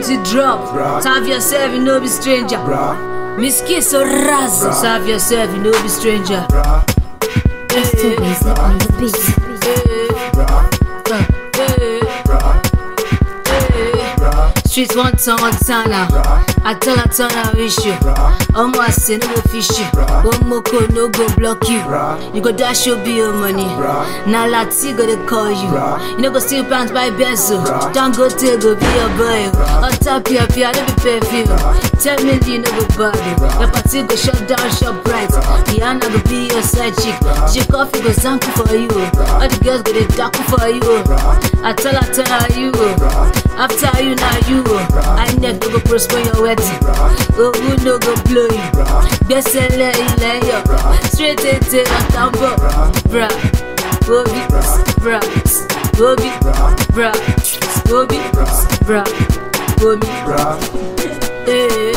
beauty drop. Serve yourself, you no be stranger. Miss Kiss so razzle. Serve yourself, you no be stranger. Extra on the beat. Streets one turn now. I tell her turn I wish you. Almost say no go fish you. One moko no go block you. You go dash your be your money. Now Lati go to call you. You no go steal pants by Benzo. Don't go to go be your boy. On top your fear, no be perfume. 10 million no go body. Your party go shut down, shop bright. Rihanna go be your side chick. She coffee go zanku for you. All the girls go to daku for you. I tell her you. After you now you. I never go prosper your wedding. Oh, who no go blow you? Best seller in yo. Straight into your tambo. Bra, Bobby, bra, Bobby, bra, Bobby, bra, Bobby, eh,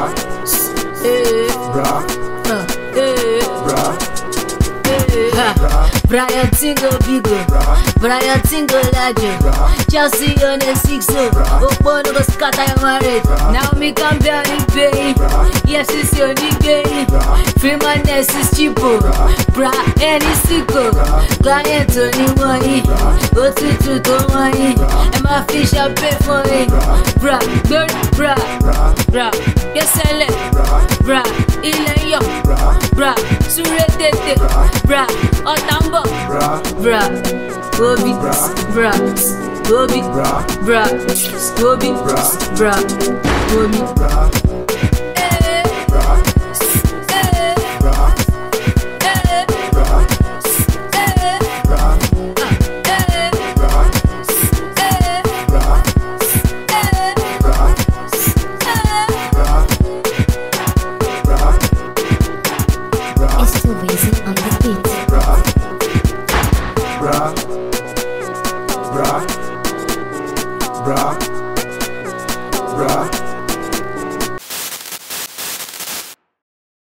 Brian Tingle Bigo, Brian Tingle Lajo, Chelsea on a 6-0. Open go scatter your marriage. Now me can barely pay. Yes, it's your nigga. Free my nest is cheapo. Bra, any sicko. Client only money. Go to money. And my fish I pay for it. Bra, good, bra, bra. Yes, sell it. Bra, ile yo. Bra, suretete. Bra, otambo. Bra, Bobby, bra, Bobby, bra, Bobby, bra, Bobby.